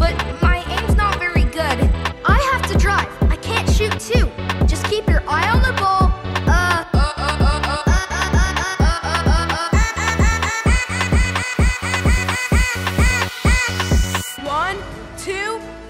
but my aim's not very good. I have to drive. I can't shoot too. Just keep your eye on the ball. One, two,